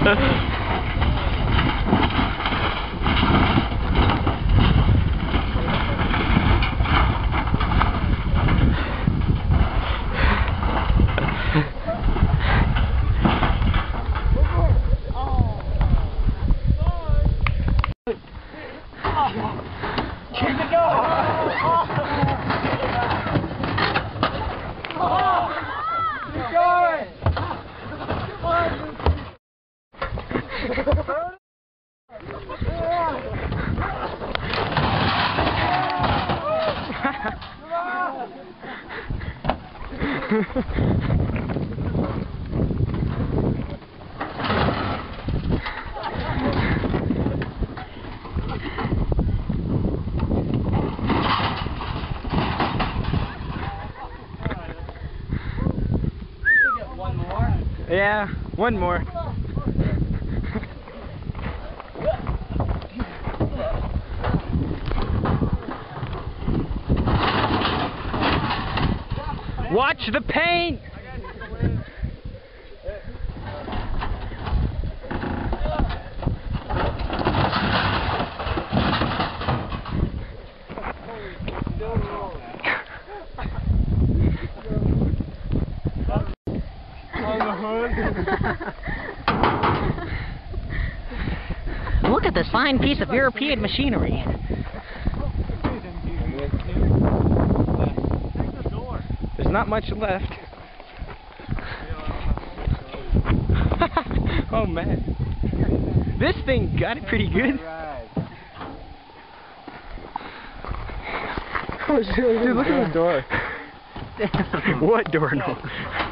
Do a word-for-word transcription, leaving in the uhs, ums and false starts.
Yeah, one more. Watch the paint! Look at this fine piece of European machinery. There's not much left. Oh man. This thing got it pretty good. Oh shit, dude, look at the door. What door? No.